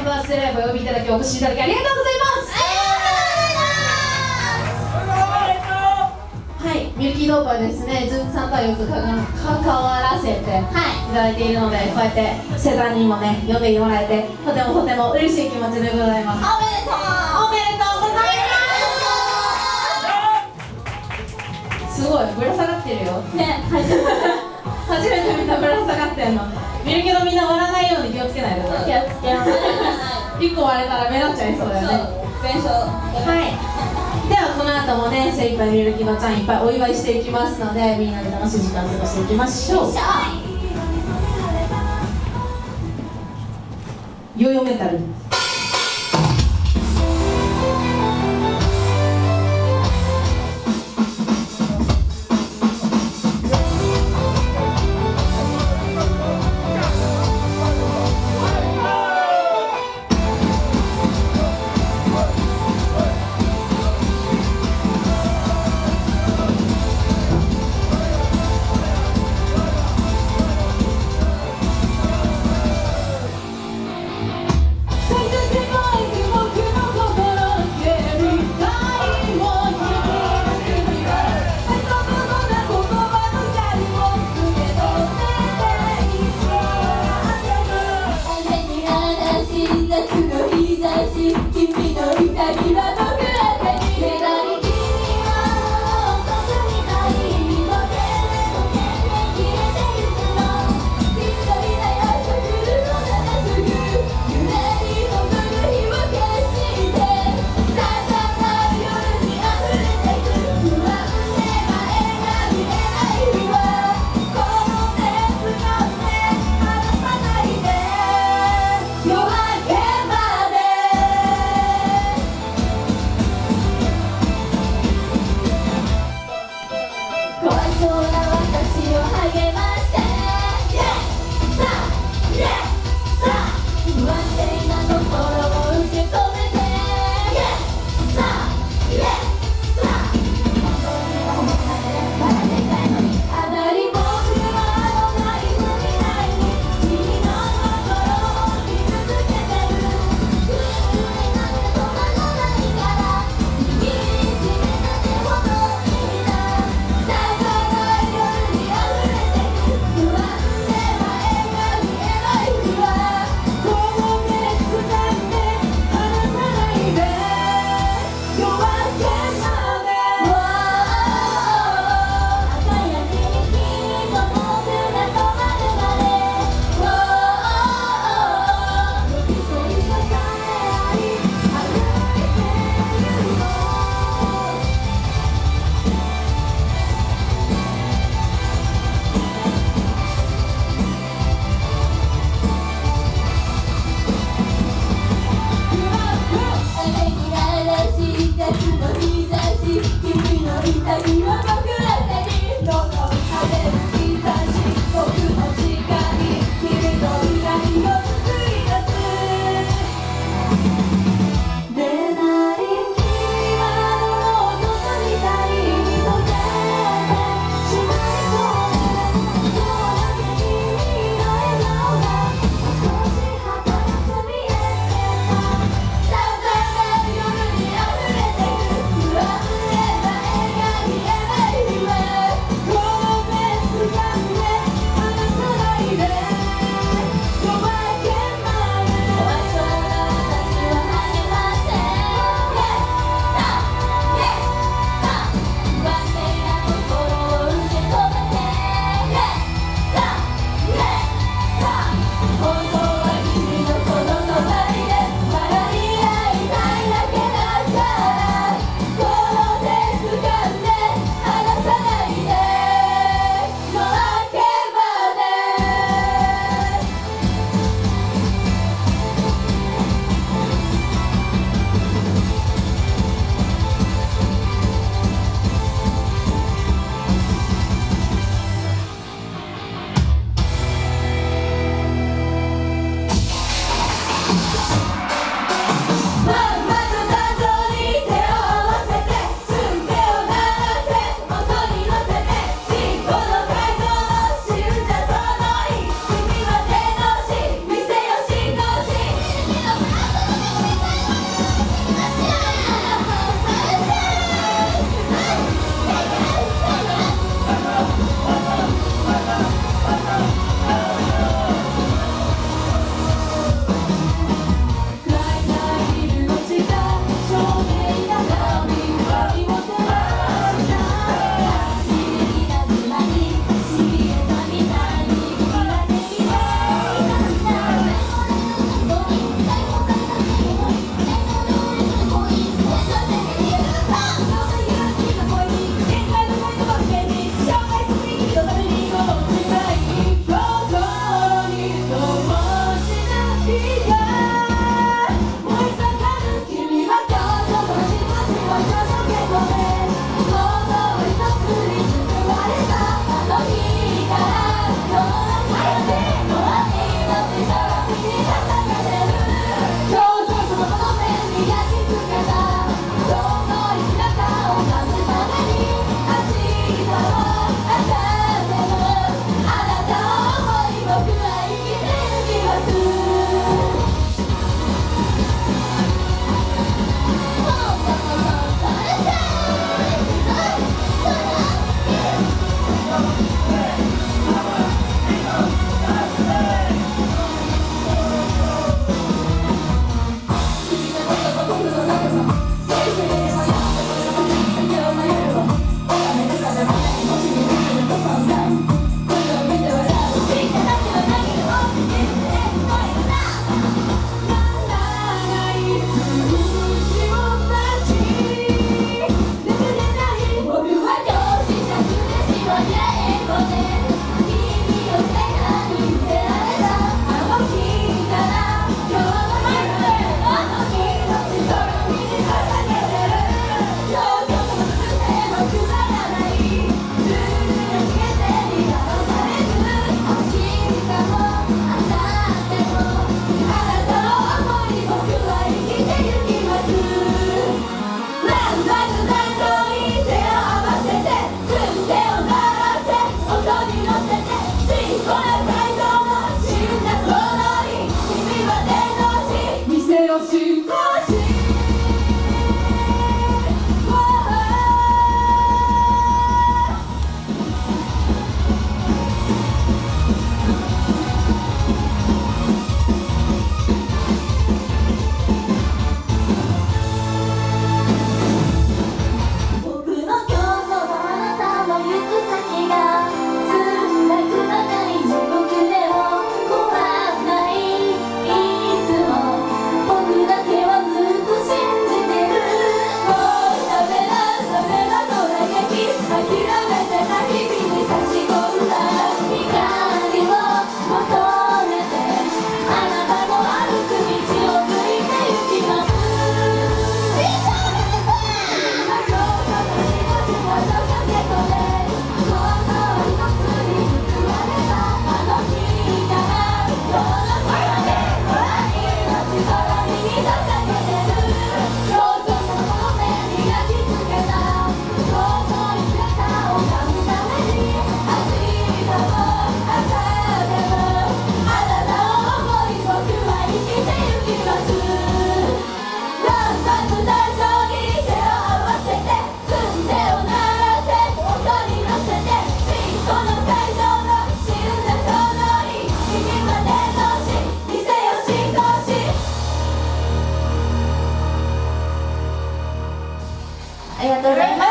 ンバースデーライブお呼びいただきお越しいただきありがとうございます。はい、ミルキードープはですね、ズンさんとはよく関わらせていただいているので、こうやってセザンにもね呼んでもらえてとてもとても嬉しい気持ちでございます。おめでとうございます。すごいぶら下がってるよね。初めて見たぶら下がってんの。見るけどみんな割らないように気をつけないでください。気をつけます。1個割れたら目立っちゃいそうだよね。はい、ではこの後もね精一杯みるきのちゃんいっぱいお祝いしていきますので、みんなで楽しい時間を過ごしていきましょう。ヨーヨーメンタル。 を進行しありがとうございます。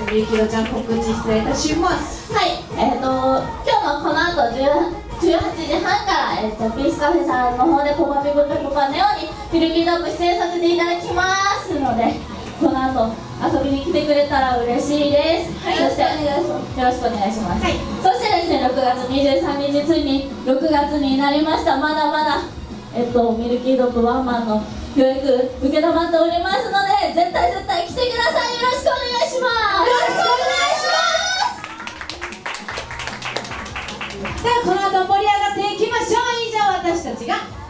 みゆきどちゃん告知失礼いたします。はい、今日のこの後18時半から、ピースカフェさんの方でポパピブとポパネオにミルキードッグ出演させていただきますので、この後遊びに来てくれたら嬉しいです。はい、そしてよろしくお願いします。はい、そしてですね、6月23日ついに6月になりました。まだまだミルキードッグワンマンの予約受けたまっておりますので、絶対来てください。よろしくお願いします。よろしくお願いします。ではこの後盛り上がっていきましょう。以上私たちが